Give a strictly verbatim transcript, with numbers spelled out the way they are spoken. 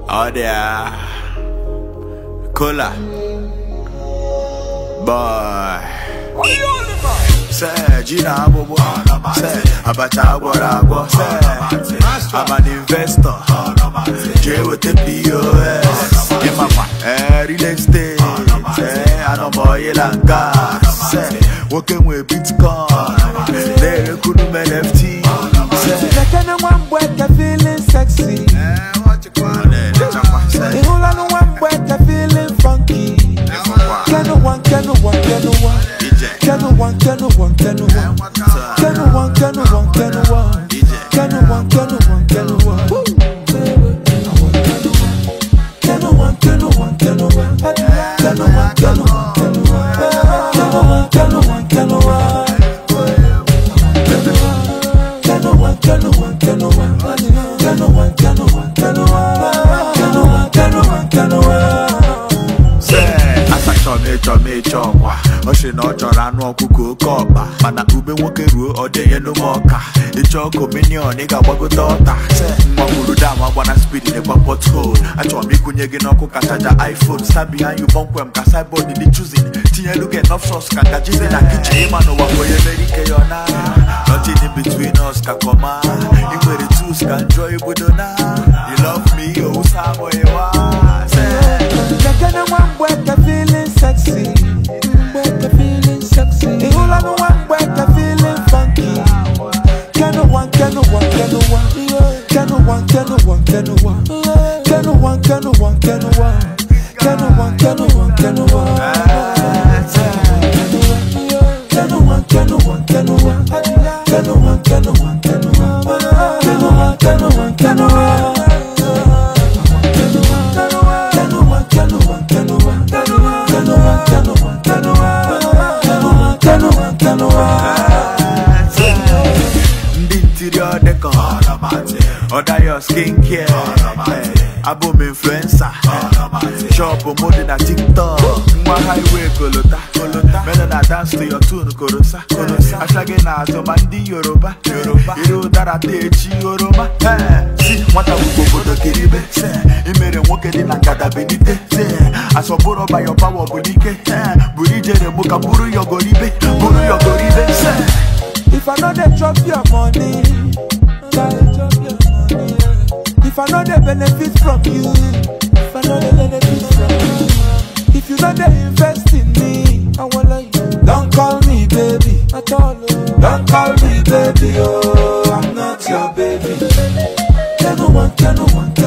Oh there, cola, boy. Say Gina Bobo, say Abacha Borago, say I'm an investor. J with the P O S, in my eh, real estate. Say I know boy like gas. Say working with Bitcoin, they couldn't make F T. Say like anyone boy can feeling sexy. The whole of the one boy can feeling funky. Can no one, can no one, can no one. Can no one, can no one, can no one. Can no one, can no one, can no one. Can no one, can no one, can no one. Can no one, can no one, can no one. Can no one, can no one, can no one. Can no one, can no one, can no one. Can no one, can no one, can no one. Can no one, can no one, can no one. Can no one, can no one, can no one. Say, asa chome chome chokwa. Oshi no chora no kuku kopa. Mana ube woke ru ode yenu moka. Ichoko minion nigga wago daughter. Say, mwakuru dama wana speed in the pothole. Achomi kunyege no kukataja iPhone. Stand behind you bump wem kasai body di choosing. Tiye look enough sauce kanga jize na kitchen. Ima no wako ye merike yona. Nothing in between us kakoma. Iwe the tools can enjoy budona. You love me, oh samo ewa. Like anyone boy can feeling sexy. Boy can feeling sexy. The whole of the one boy can feeling funky. Can no one, can no one, can no one. Can no one, can no one, can no one. Can no one, can no one, can no one. Can no one, can no one, can no one. Can no one, can no one, can no one. Can no one, can no one, can no one. Can no one, can no one, can no one. Order your skincare, album influencer, shop promoting na TikTok. My highway kolota, kolota. Melona dance to your tune, korosa, korosa. Ashage na zomandi Yoruba, Yoruba. Iro dara techi Yoruba. See, what I will go to Kiribe. Say, imere woke di langada benite. Say, asoboro by your power bodike. Burije de muka buru yo goribe, buru yo goribe. Say, if I know they drop your money, drop your money. If I know they benefit from you, if I know they benefit from you, if you know they invest in me, I wanna you. Don't call me baby at all. Don't call me baby, oh, I'm not your baby. Can no one, can no one.